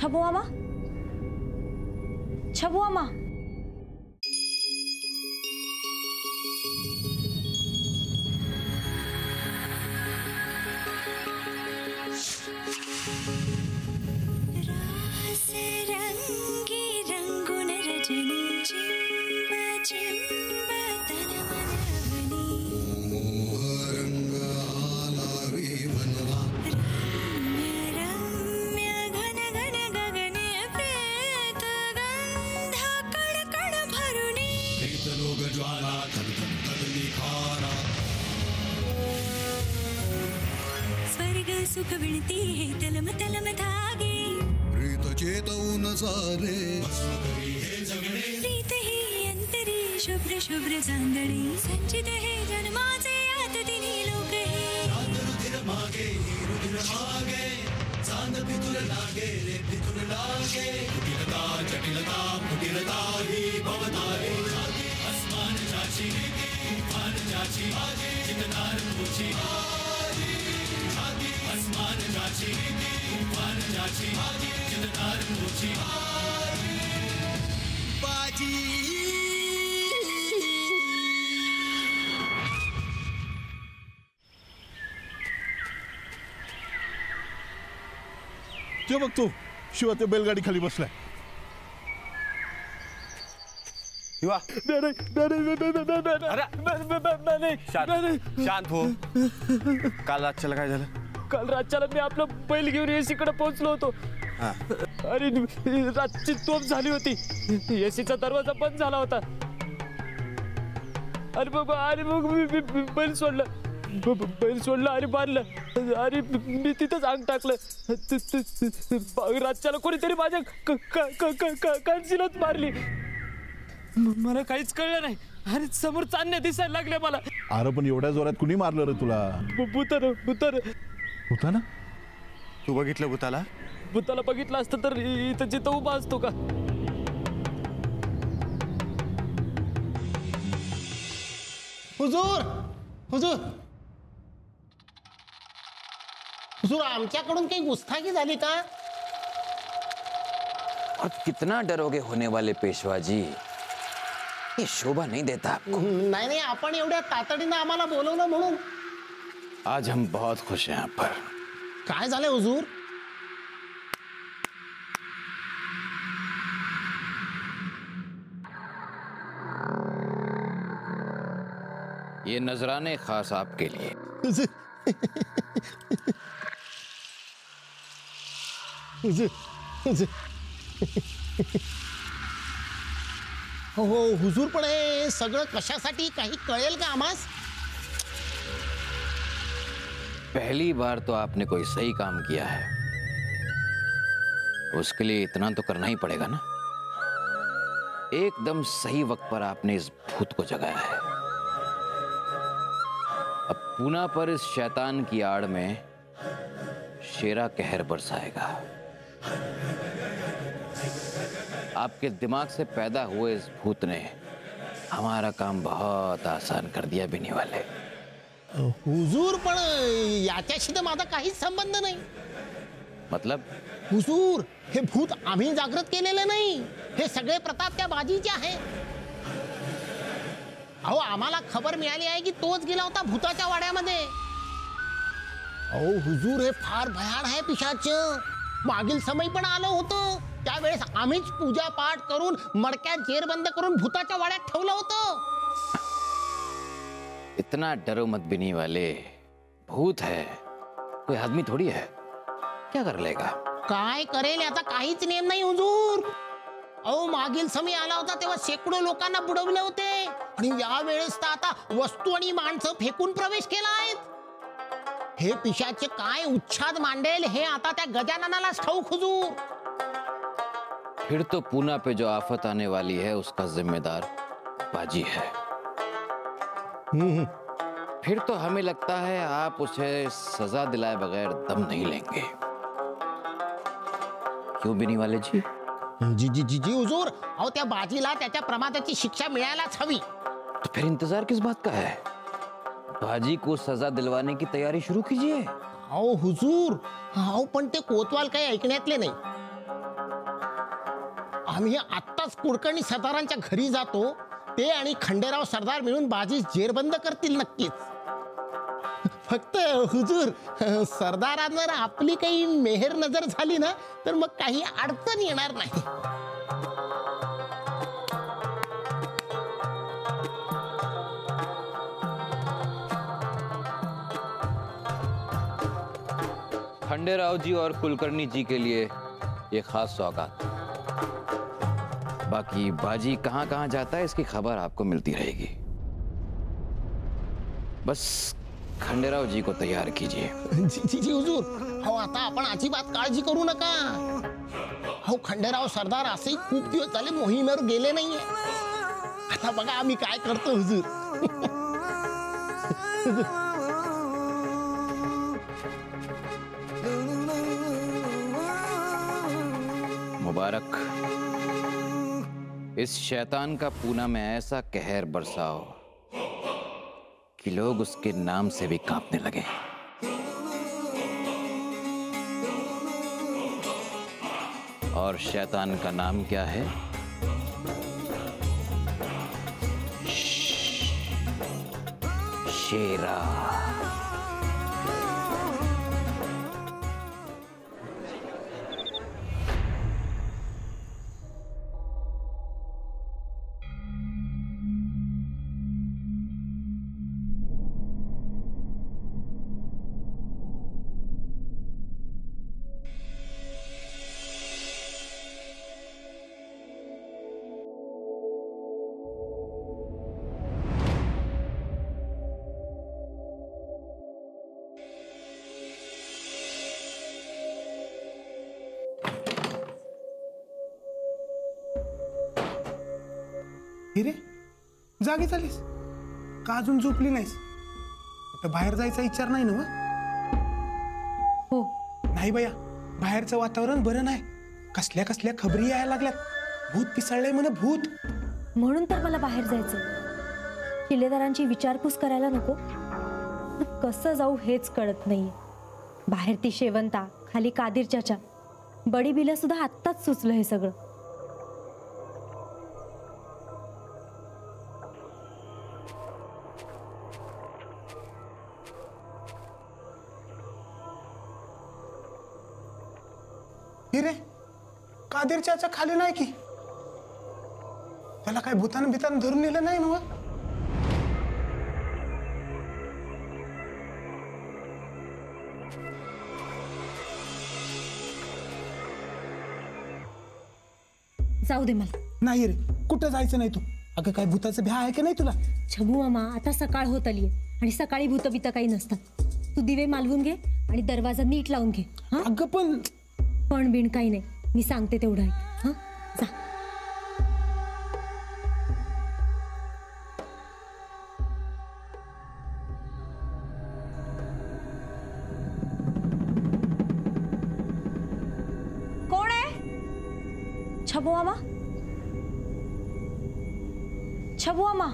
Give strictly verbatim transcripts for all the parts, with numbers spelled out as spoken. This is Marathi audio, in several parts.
छबू आमा, छबू आमा, सुख विणती है तलम तलम धागे प्रीत चेतवून सारे प्रीत ही अंतरी शुभ्र शुभ्र चांदणी संचित है जन्माचे आत तिन्ही लोक हे मागे रुधिर मागे चांद पितुर लागे रे पितुर लागे कुटिलता जटिलता कुटिलता ही भवतारे आसमान जाची तूफान जाची चितनार मुची आसमान जाची तूफान जाची चितनार मुची बाजी ते बघतो शिवा ते बैलगाडी खाली बसलाय. शिवा शांत हो. काल रातच्याला काय झालं? काल रातच्याला मी आपलं बैल घेऊन एसीकडे पोहोचलो होतो आणि रातची तोफ झाली होती. एसीचा दरवाजा बंद झाला होता आणि मग आणि मग मी बैल सोडलं बैल सोडलं आणि बांधलं आणि मी तिथंच अंग टाकलं. रातच्याला कोणीतरी माझ्या कणसीलाच मारली. मला काहीच कळलं नाही आणि समोर चांदण्या दिसायला लागल्या मला. अरे पण एवढ्या जोरात कुणी मारलं रे तुला? भूतानं भूतानं भूतानं? तू बघितलं भूताला? भूताला बघितलं असतं तर इथं जिथं उभा असतो का? हुजूर हुजूर हुजूर आमच्याकडून काही गुस्ताखी झाली का? और कितना डरोगे होने वाले पेशवा जी, ये शोभा नहीं देता आपको. नहीं नहीं आपण एवढ्या तातडीनं आम्हाला बोलवलं म्हणून. आज हम बहुत खुश हैं यहाँ पर. काय झाले हुजूर? ये नजराने खास आपके लिए. हो हो हुजूर, पण हे सगळं कशासाठी काही कळेल का आम्हास? पहली बार तो आपने कोई सही काम किया है, उसके लिए इतना तो करना ही पड़ेगा ना. एकदम सही वक्त पर आपने इस भूत को जगाया है. अब पूना पर इस शैतान की आड़ में शेरा कहर बरसाएगा. आपके दिमाग से पैदा हुए इस भूत ने हमारा काम बहुत आसान कर दिया बिनी वाले. हुजूर, पण याच्याशी तर माझा काहीच संबंध नाही. मतलब? हुजूर, हे भूत आम्ही जागृत केलेले नाही. हे सगळे प्रताप त्या बाजीचे आहे. अहो, आम्हाला खबर मिळाली आहे की तोच गेला होता भूताच्या वाड्यामध्ये. अहो हुजूर, हे फार भयान आहे पिशाच. मागील समय पण आलं होतं, त्यावेळेस आम्हीच पूजा पाठ करून मडक्यात जेरबंद करून भूताच्या वाड्यात ठेवलं होतं. इतना डरो मत बिनी वाले, भूत है, कोई आदमी थोड़ी है, क्या कर लेगा? काय करेल याचा काहीच नेम नाही हुजूर. अहो, मागील समय आला होता तेव्हा शेकडो लोकांना बुडवले होते आणि या वेळेस तर आता वस्तू आणि माणसं फेकून प्रवेश केला आहे. हे पिशाचे काय उच्छाद मांडेल हे आता त्या गजाननालाच ठाऊक हुजूर. फिर तो पूना पे जो आफत आने वाली है उसका जिम्मेदार बाजी है. फिर तो हमें लगता है आप उसे सजा दिलाए बगैर दम नहीं लेंगे. क्यों बिनी वाले जी? जी जी जी जी हुजूर, अहो त्या बाजीला त्याच्या प्रमादाची शिक्षा मिळायलाच हवी. तो फिर इंतजार किस बात का है? बाजी को सजा दिलवाने की तैयारी शुरू कीजिए. अहो हुजूर, अहो पण ते कोतवाल काही ऐकण्यातले नाही. आम्ही आत्ताच कुलकर्णी सरदारांच्या घरी जातो. ते आणि खंडेराव सरदार मिळून बाजी जेरबंद करतील नक्कीच. फक्त हुजूर, सरदारांवर आपली काही मेहर नजर झाली ना तर मग काही अडचण येणार नाही. खंडेराव जी और कुलकर्णी जी के लिए ये खास सौगात. बाकी बाजी कहाँ कहाँ जाता है इसकी खबर आपको मिलती रहेगी. बस खंडेराव जी को तैयार कीजिए. जी जी जी हुजूर. हो आता आपण अजिबात काळजी करू नका. हो खंडेराव सरदार असे खूप दिवस झाले मोहिमेवर गेले नाहीये. आता बघा आम्ही काय करतो हुजूर. मुबारक. इस शैतान का पूना में ऐसा कहर बरसाओ कि लोग उसके नाम से भी कांपने लगे. और शैतान का नाम क्या है? शेरा. हिरे, जागी झालीस का? अजून झोपली नाहीस? तर बाहेर जायचा विचार नाही ना? हो. नाही बया, बाहेरचं वातावरण बरं नाही. कसल्या कसल्या खबरी यायला लागल्यात. भूत पिसळलंय म्हणे, भूत. म्हणून तर मला बाहेर जायचं. किल्लेदारांची विचारपूस करायला नको. कसं जाऊ हेच कळत नाहीये. बाहेर ती शेवंता, खाली कादीर चाचा. बडी बिला सुद्धा आत्ताच सुचलं हे सगळं. हिरे, कादीर चाचा खाली नाही की? त्याला काय भूतान बितान धरून नेलं नाही ना? जाऊ दे मला. नाही रे, कुठं जायचं नाही तू. अगं काय भूताचं भ्या आहे की नाही तुला? छबू मामा, आता सकाळ होत आलीये आणि सकाळी भूत बित काही नसतात. तू दिवे मालवून घे आणि दरवाजा नीट लावून घे. अगं पण पण बिण काही नाही, मी सांगते तेवढं आहे. हा जा. कोण आहे? छबू मामा, छबू मामा.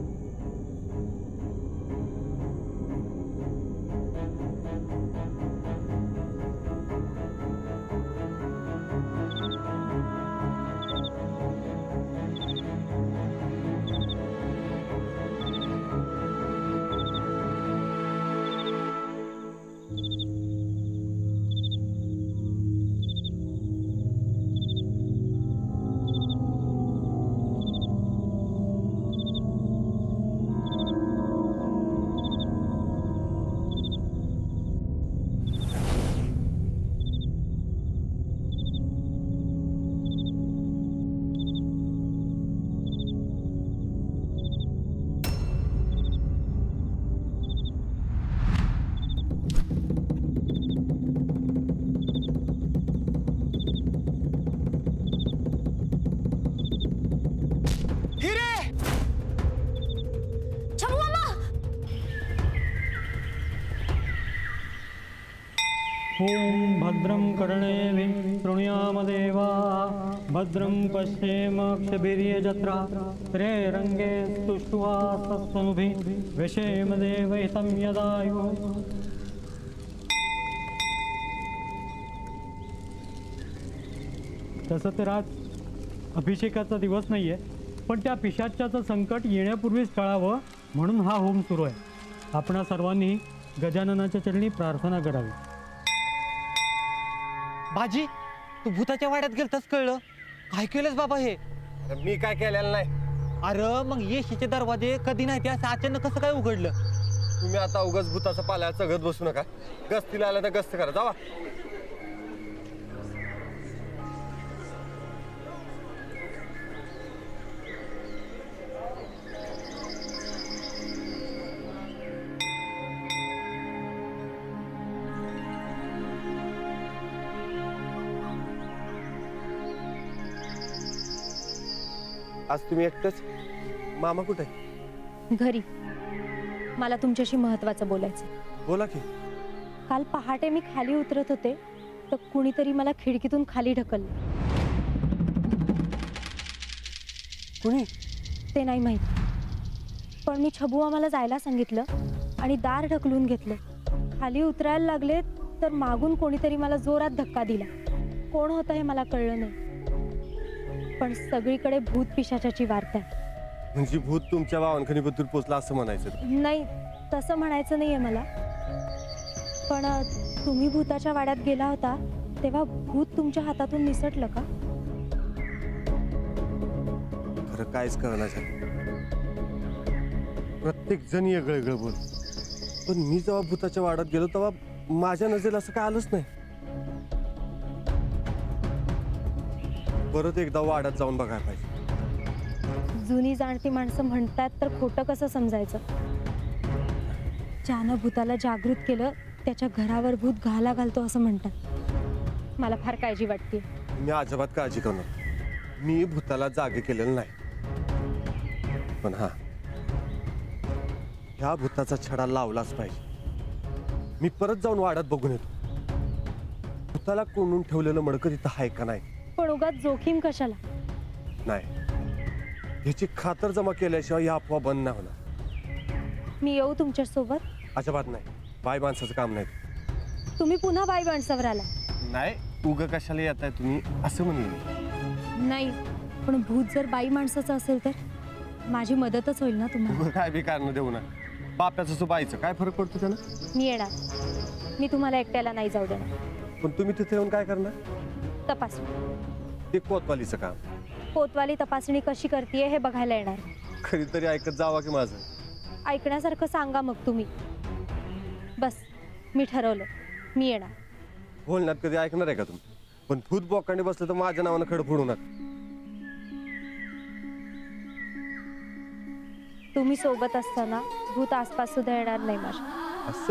ओम भद्रं कर्णेभिः शृणुयामदेवा भद्रं पश्येमक्षभिर्यजत्रा त्रे रंगे स्तुष्टुवासस्वनुभिः विषेमदेवहितं यदायुः. तसं तर आज अभिषेकाचा दिवस नाहीये, पण त्या पिशाच्याचं संकट येण्यापूर्वीच टळावं म्हणून हा होम सुरू आहे. आपणा सर्वांनी गजाननाच्या चरणी प्रार्थना करावी. बाजी, तू भूताच्या वाड्यात गेलतस कळलं? काय केलंस बाबा हे? मी काय केलेलं नाही. अरे मग येशीचे दरवाजे कधी नाही ते असं अचानक कसं काय उघडलं? तुम्ही आता उगाच भूताचा पाल्या चघत बसू नका. गस्तीला आला तर गस्त करा, जावा. आज तुम्ही एकटंच? मामा कुठे? घरी. मला तुमच्याशी महत्वाचं बोलायचं. बोला की. काल पहाटे मी खाली उतरत होते तर कुणीतरी मला खिडकीतून खाली ढकललं. कुणी? ते नाही माहित, पण मी छबुआ मला जायला सांगितलं आणि दार ढकलून घेतलं. खाली उतरायला लागले तर मागून कोणीतरी मला जोरात धक्का दिला. कोण होतं हे मला कळलं नाही, पण सगळीकडे भूत पिशाचाची वार्ता आहे. म्हणजे भूत तुमच्या बावनखणीबद्दल पोचला असं म्हणायचं? नाही, तसं म्हणायचं नाहीये मला. पण तुम्ही भूताच्या वाड्यात गेला होता तेव्हा भूत तुमच्या हातातून निसटलं का? खरं कायच कळणार झालं. प्रत्येक जण वेगळं वेगळं बोल, पण मी जेव्हा भूताच्या वाड्यात गेलो तेव्हा माझ्या नजरेला असं काय आलंच नाही. परत एकदा वाड्यात जाऊन बघायला पाहिजे. जुनी जाणती माणसं म्हणतात तर खोटं कसं समजायचं? ज्यानं भूताला जागृत केलं त्याच्या घरावर भूत घाला घालतो असं म्हणतात. मला फार काळजी वाटते. मी अजिबात काळजी करू नका. मी भूताला जागे केलेलं नाही, पण हा ह्या भूताचा छडा लावलाच पाहिजे. मी परत जाऊन वाड्यात बघून येतो. भूताला कोणून ठेवलेलं मडकं तिथं आहे का नाही. पण उगाच जोखीम कशाला? नाही, ह्याची खातर जमा केल्याशिवाय ही अफवा बंद नाही होणार. मी येऊ तुमच्या सोबत? अजिबात नाही. बाई माणसाचं काम नाही. तुम्ही पुन्हा बाई माणसावर आला? नाही, उगा कशाला येत आहे तुम्ही असं म्हणले नाही, पण भूत जर बाई माणसाचं असेल तर माझी मदतच होईल ना तुम्हाला. काय बी कारण देऊ ना. बाप्याचं सो बाईचं काय फरक पडतो त्याला? मी येणार. मी तुम्हाला एकट्याला नाही जाऊ देणार. पण तुम्ही तिथे येऊन काय करणार? तपासणी. ते कोतवालीचं काम. कोतवाली तपासणी कशी करते हे बघायला येणार. कधीतरी ऐकत जावा की माझं. ऐकण्यासारखं सांगा मग तुम्ही. बस, मी ठरवलं, मी येणार. बोलण्यात कधी ऐकणार आहे का तुम्ही? पण भूत बोकांडी बसलं तर माझ्या नावानं खड फोडू नका. तुम्ही सोबत असताना भूत आसपास सुद्धा येणार नाही माझ्या. असं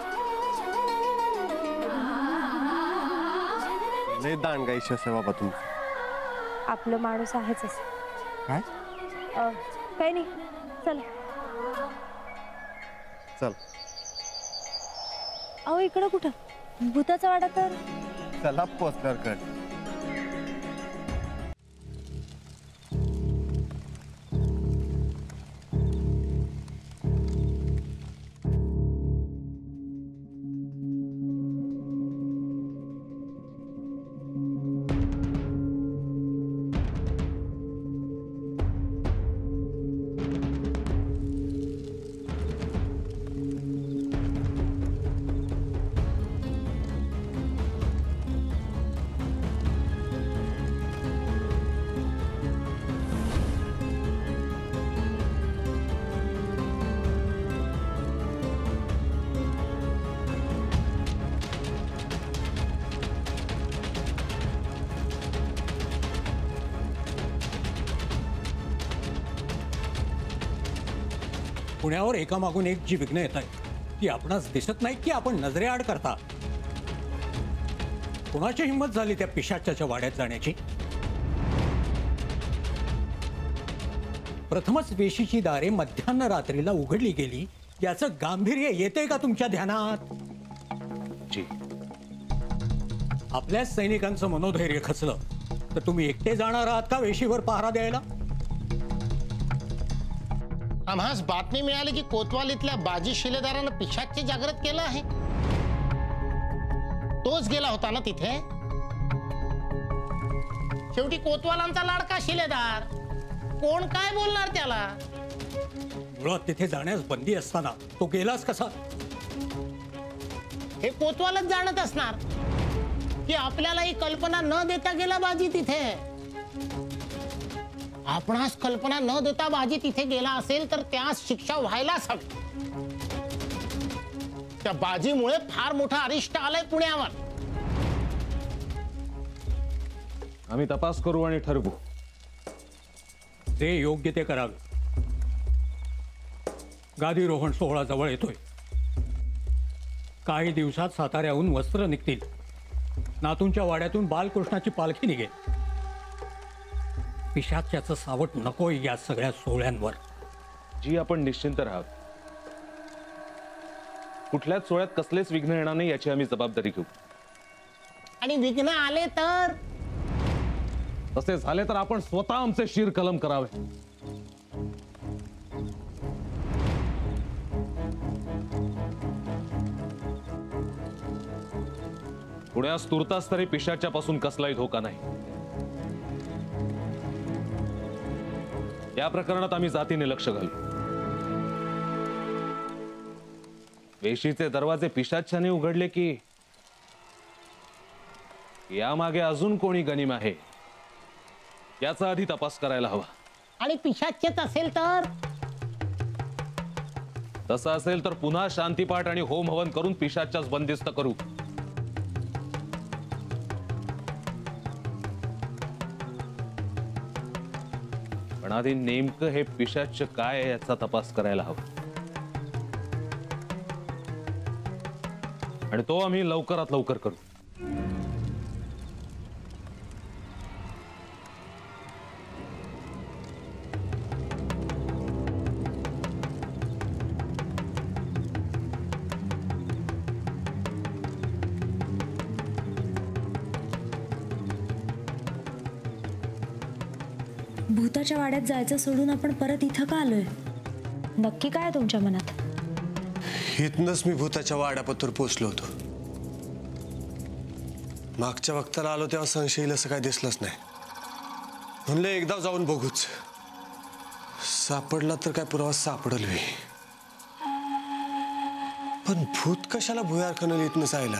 लय दांडगा इश्यू आहे बाबा तुमचं. आपलं माणूस आहेच असं. काय? काही नाही, चला. चल. अहो इकडं कुठं? भूताचा वाडा तर. चला पोचल्यावर कळ. पुण्यावर एकामागून एक जी विघ्न येत आहेत ती आपणास दिसत नाही की आपण नजरेआड करता. कुणाची हिंमत झाली त्या पिशाच्याच्या वाड्यात जाण्याची? प्रथमच वेशीची दारे मध्यान्ह रात्रीला उघडली गेली याचं गांभीर्य येते का तुमच्या ध्यानात? जी. आपल्याच सैनिकांचं मनोधैर्य खचलं तर तुम्ही एकटे जाणार आहात का वेशीवर पहारा द्यायला? आम्हास बातमी मिळाली की कोतवालीतल्या बाजी शिलेदारानं पिशाच्चे जागृत केलं आहे. तोच गेला होता ना तिथे? शेवटी कोतवालांचा लाडका शिलेदार, कोण काय बोलणार त्याला? मुळात तिथे जाण्यास बंदी असताना तो गेलास कसा? हे कोतवालच जाणत असणार की आपल्याला ही कल्पना न देता गेला बाजी तिथे. आपणास कल्पना न देता बाजी तिथे गेला असेल तर त्यास शिक्षा व्हायलाच हवी. त्या बाजीमुळे फार मोठा अरिष्ट आलंय पुण्यावर. आम्ही तपास करू आणि ठरवू. जे योग्य ते करावे. गादीरोहण सोहळा जवळ येतोय. काही दिवसात साताऱ्याहून वस्त्र निघतील. नातूंच्या वाड्यातून बालकृष्णाची पालखी निघेल. पिशाच्याचं सावट नकोय या सगळ्या सोहळ्यांवर. जी आपण निश्चिंत राहावं. कुठल्याच सोहळ्यात कसलेच विघ्न येणार नाही याची आम्ही जबाबदारी घेऊ. आणि विघ्न आले तर? तसे झाले तर आपण स्वतः आमचे शिर कलम करावे. पुण्यास तुर्तास तरी पिशाच्या पासून कसलाही धोका नाही. या प्रकरणात आम्ही जातीने लक्ष घालू. वेशीचे दरवाजे पिशाच्याने उघडले की यामागे अजून कोणी गनिम आहे याचा आधी तपास करायला हवा. आणि पिशाचेच असेल तर? तसं असेल तर पुन्हा शांतीपाठ आणि होम हवन करून पिशाच्याच बंदिस्त करू. पण आधी नेमकं हे पिशाच काय आहे याचा तपास करायला हवा. आणि तो आम्ही लवकरात लवकर करू. भूताच्या वाड्यात जायचं सोडून आपण परत इथं का आलोय? नक्की काय तुमच्या मनात? इथनच मी भूताच्या वाड्यापतूर पोचलो होतो. मागच्या वक्ताला आलो तेव्हा संशय येईल असं काय दिसलंच नाही. म्हणलं एकदा जाऊन बघूच. सापडला तर काय पुरावा सापडल मी. पण भूत कशाला भुयार खणल इथनं जायला?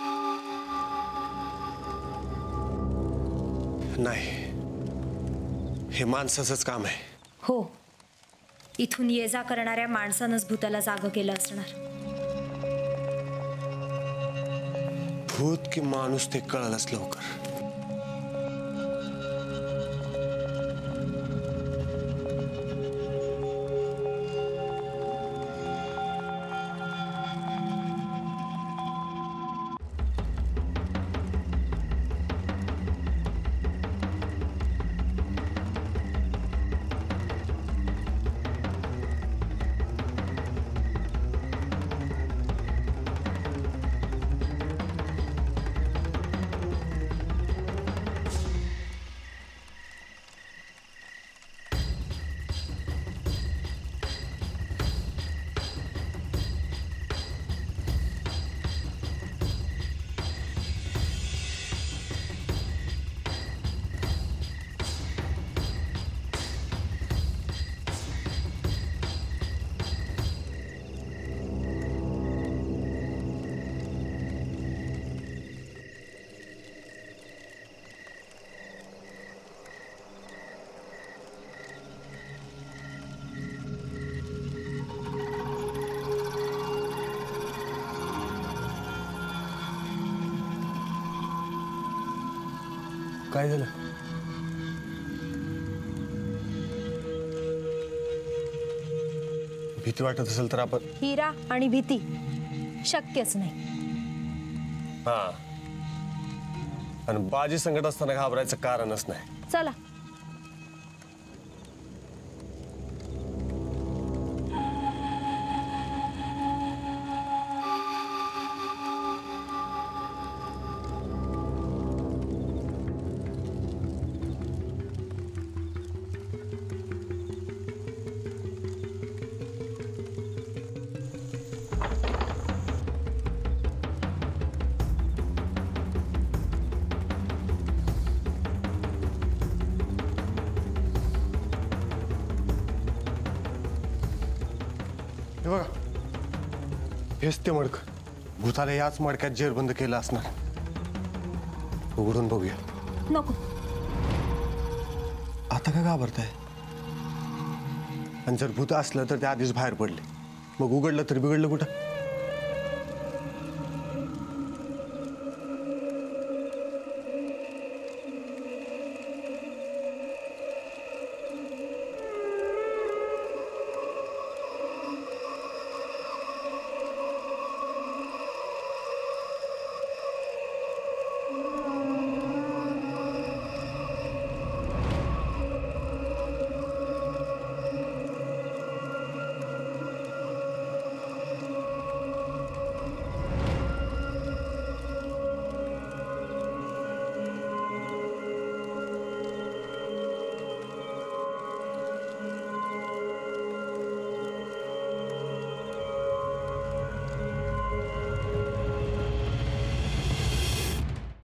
नाही, हे माणसाचंच काम आहे. हो, इथून ये जा करणाऱ्या माणसानंच भूताला जागं केलं असणार. भूत की माणूस ते कळलंच लवकर. काय झालं? भीती वाटत असेल तर आपण हिरा आणि भीती शक्यच नाही. हा, आणि बाजी संकट असताना घाबरायचं कारणच नाही. चला. हे बघा, हेच ते मडक. भूताला याच मडक्यात जेरबंद केलं असणार. उघडून बघूया. नको. आता का घाबरताय? आणि जर भूत असलं तर ते आधीच बाहेर पडले, मग उघडलं तर बिघडलं कुठं?